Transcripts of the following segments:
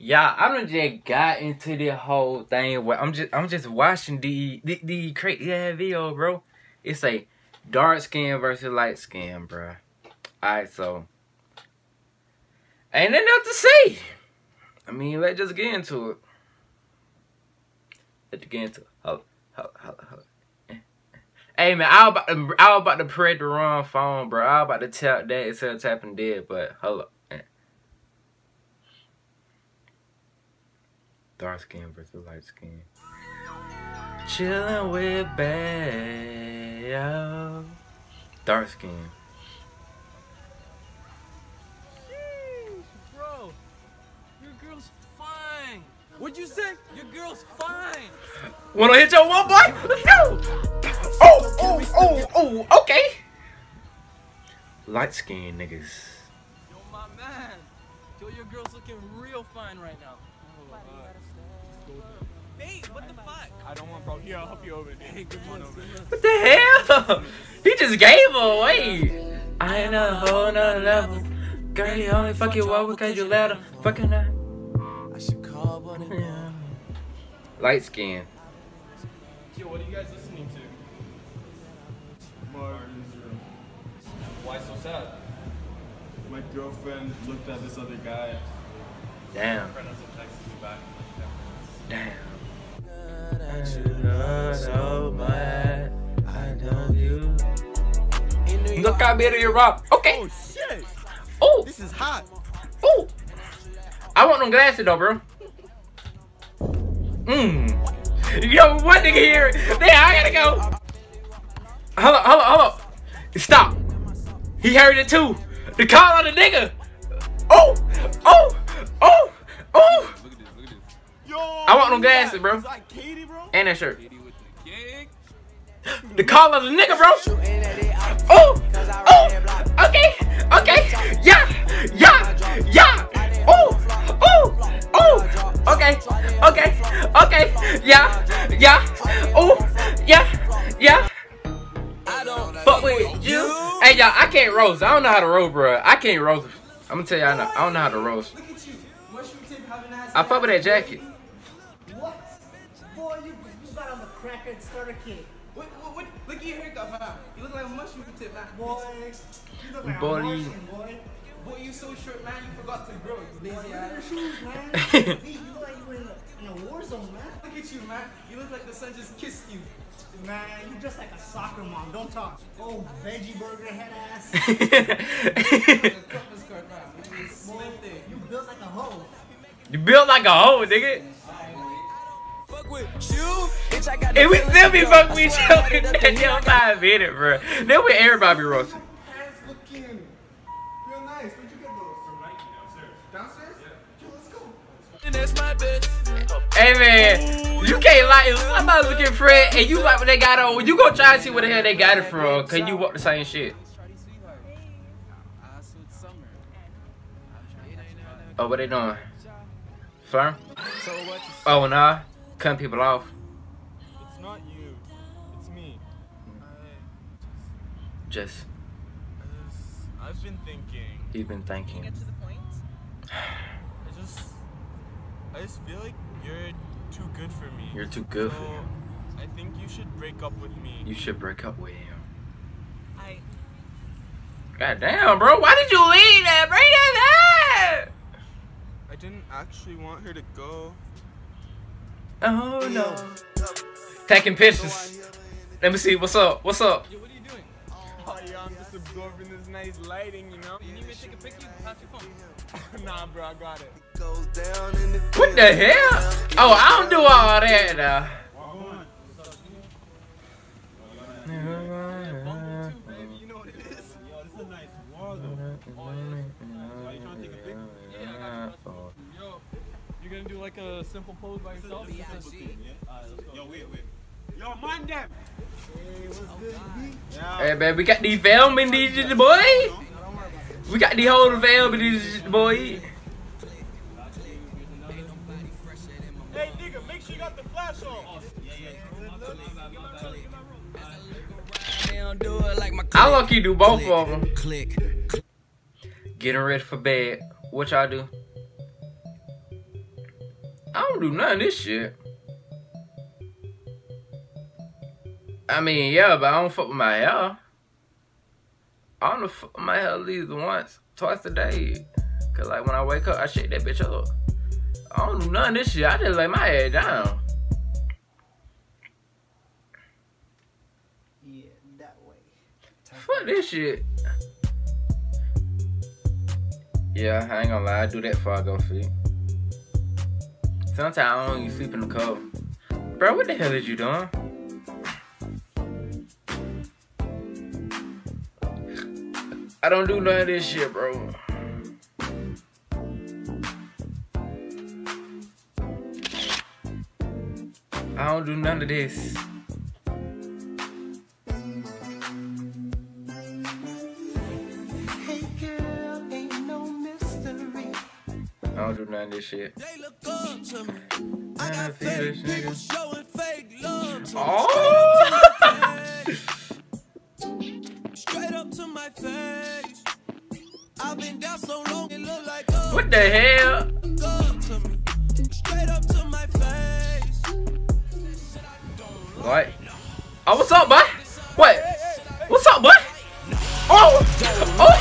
Yeah, I done just got into the whole thing where I'm just watching the crazy video, bro. It's a dark skin versus light skin, bro. Alright, so ain't nothing else to say. I mean, let's just get into it. Let's get into it. Hold. Hey man, I was about to press the wrong phone, bro. I was about to tap that instead of tapping dead, but hold up. Dark skin versus light skin. Chillin' with Bayo. Dark skin. Sheesh, bro, your girl's fine. What'd you say? Your girl's fine. Wanna hit your one, boy? Let's go! Oh, okay. Light skin niggas. Yo, my man. Yo, your girl's looking real fine right now. Hey, what the fuck? I don't want, bro. Here, I'll help you over. Hey, good morning. What the hell? He just gave her away. I ain't a whole nother level. Girl, you only fuck you over because you let her. Fucking that. I should call one of them. Light skin. Yo, what are you guys listening to? Martin's room. Why so sad? My girlfriend looked at this other guy. Damn. My friend hasn't texted me back. Damn. So bad. I know you. Look how big you rock. Okay. Oh shit! Oh. This is hot. Oh. I want them glasses though, bro. Yo, what nigga here? Damn, I gotta go. Hold up. Stop. He heard it too. The call on the nigga. Oh. Look at this. Yo! I want them glasses, bro. Is that Katie, bro? And that shirt. The call of the nigga, bro. Oh. Okay. Yeah. Oh. Okay. Yeah. Oh. Yeah. Fuck with you. Hey, y'all, I can't roast. I don't know how to roast, bro. I can't roast. I'm gonna tell y'all, I don't know how to roast. Look at you. Mushroom tip having ass. I fuck with that jacket. What? Boy, you got on the cracker and starter kit. What? Look at your haircut, fam. You look like a mushroom tip, man. Boy, you look like Boy. a Martian, boy. Boy, you so short, man. You forgot to grow. You Boy, lazy look at your ass. shoes, man. Hey, you look like you were in a war zone, man. Look at you, man. You look like the sun just kissed you. Man, you just like a soccer mom. Don't talk. Oh, veggie burger head ass. Like a Christmas card, fam. You slim thing. You built like a hoe. You built like a hoe, nigga. Fuck with you, bitch. I got. And we still be fucking with each other in that 5 minutes, bro. Then we everybody be roasting. Pants looking real nice. Where'd you get those? From Nike downstairs. Yeah. Yo, let's go. That's my bitch. Hey man, you can't like if somebody looking Fred and you like what they got on, you go try to see where the hell they got it from, cause you want the same shit. Oh, what they doing? Firm? Oh nah, cutting people off. It's not you. It's me. Just I've been thinking. you've been thinking. Get to the point. I just feel like you're too good for me. You're too good for So, him. I think you should break up with me. You should break up with him. I. God damn, bro, why did you leave that? Bring that back. I didn't actually want her to go. Oh no. Taking pictures. Let me see. What's up? Yo, what are you doing? Oh yeah, I'm just absorbing this nice lighting, you know? You need me to take a picture? Pass your phone. Nah, bro, I got it. What the hell? Oh, I don't do all that now. Baby, you know what it is. Yo, this is a nice wall though. Oh, yeah. Are you trying to take a pic? Yeah, I got you. Yo, you're gonna do like a simple pose by yourself? Yeah, let's go. Yo, wait. Yo, mind them. Hey, what's good, B? Yeah. Hey man, we got the filming these boy. We got the whole filming these boy. Hey, nigga, make sure you got the flash on. I lucky do both of them. Click. Getting ready for bed. What y'all do? I don't do none of this shit. I mean, yeah, but I don't fuck with my hair. I don't fuck with my hair at least once, twice a day. Cause like when I wake up, I shake that bitch up. I don't do none of this shit. I just lay my head down. Yeah, that way. Fuck this shit. Yeah, I ain't gonna lie. I do that before I go sleep. Sometimes I don't even sleep in the cold. Bro, what the hell is you doing? I don't do none of this shit, bro. I don't do none of this. Hey girl, ain't no mystery. I don't do none of this shit. They look up to me. I I got feel this fake people nigga. showing fake love to me. Oh! Straight up to my face. I've been down so long, it look like What the hell? up to me. Straight up to my face. What? Oh, what's up, boy? What? What's up, boy? Oh! Oh!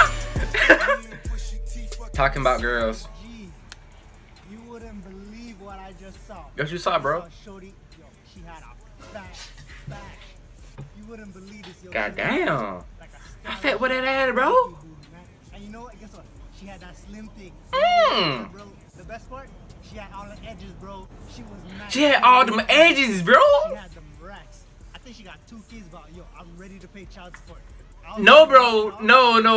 Talking about girls. Gee, you wouldn't believe what I just saw. What you saw, bro? Shorty, yo, she had a fat back. You wouldn't believe this, yo. God She was damn. like a How fat with that ass, bro? And you know what? Guess what? She had that slim thing. Mm. Bro, the best part? She had all the edges, bro. She was nice. She had all them edges, bro. She had them racks. I think she got 2 kids, but yo, I'm ready to pay child support. No, bro. No. I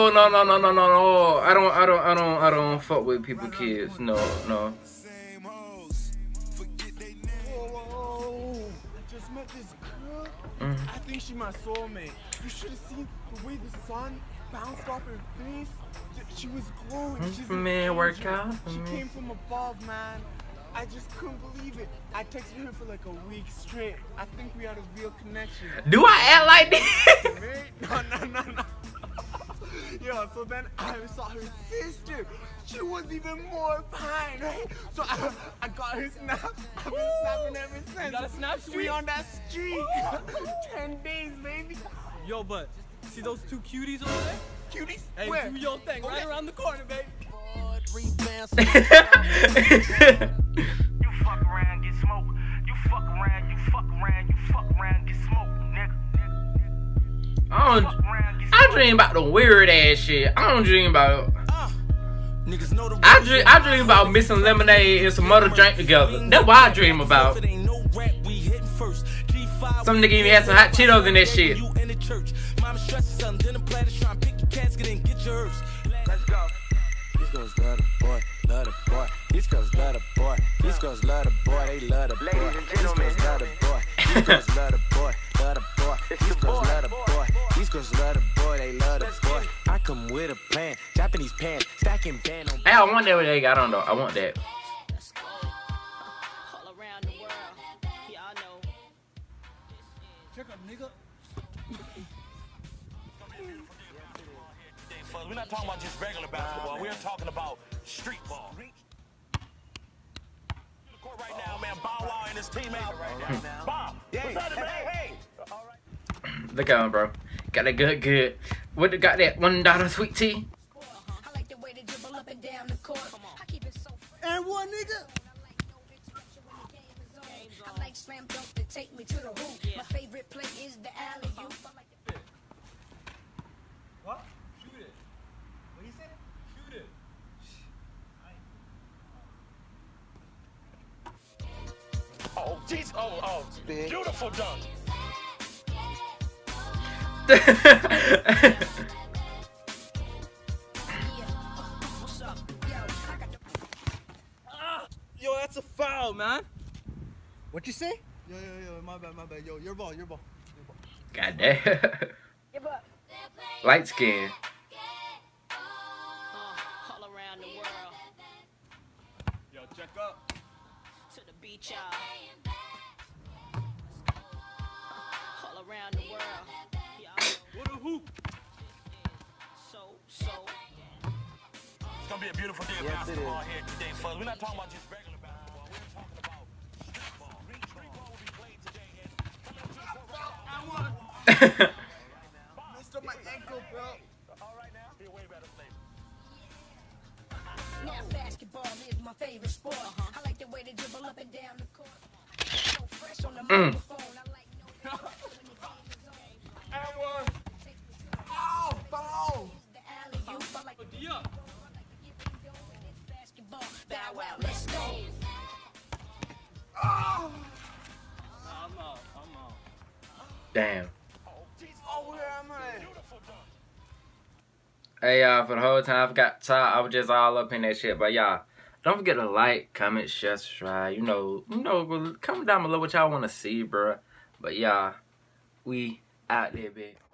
don't fuck with people kids. No. Same hoes. Forget they name. Whoa. I just met this girl. I think she's my soulmate. You should have seen the way the sun bounced off her face. She was glowing. She's an Man, angel. work out for She me. came from above, man. I just couldn't believe it. I texted her for like a week straight. I think we had a real connection. Do I act like this? Right? No. Yo, so then I saw her sister. She was even more fine, right? So I got her snap. I've been snapping ever since. got a snap We streak? on that streak. 10 days, baby. Yo, but see those 2 cuties over there? Cuties? Hey, Where? do your thing right around the corner, baby. You fuck around, get smoked. You fuck around, get smoked, nigga. I dream about the weird ass shit. I don't dream about. Niggas know the I dream about mixing lemonade and some other drink together. That's what I dream about. It ain't no rap, we hitting first. G5 Some nigga even had some hot Cheetos in that shit. You in the church. Mama stressing something, then the platter try and pick your casket and get your hearse. Let's go. These girls love the boy, love the boy. These girls love the boy. These girls love the boy, they love the boy. Ladies and gentlemen. These girls love the boy. These girls love the boy, love the boy. These girls love the boy. These girls love the boy, they love the boy. I come with a plan, Japanese pants, stacking band on. Hey, I want that what they got on though. I want that. All around the world, y'all know. Check up, nigga. We're not talking about just regular basketball. We're talking about street ball. The court right now, man. Bow Wow and his teammate. Bob, what's up, man? Hey. All right. Look at him, bro. Got that good. What got that $1 sweet tea? I like the way they dribble up and down the court. I keep it so fresh. And what, nigga? I like slam dunk to take me to the hoop. My favorite play is the alley-oop. I like the What? Shoot it. What you say? Shoot it. Oh, geez. Oh, beautiful dunk. what's up? Yo, I got the Yo, that's a foul, man. What you say? Yo, my bad. Yo, your ball. God damn. give up. Light skin. All around the world, Yo, check up. to the beach, y'all. All around the world, y'all know. What a hoop. So. It's gonna be a beautiful day of basketball here today, fellas. We're not talking about just regular basketball. We're Messed up my ankle, bro. Now basketball is my favorite sport. I like the way they dribble up and down the court. So fresh on the microphone. I like no Ow, foul. the alley-oop. I like Yeah. basketball. Bow wow, let's go. Oh, I'm out. Damn. oh, where am I? Hey y'all, for the whole time I forgot to talk, I was just all up in that shit. But y'all, don't forget to like, comment, share, subscribe. You know, comment down below what y'all want to see, bruh. But y'all, we out there, bitch.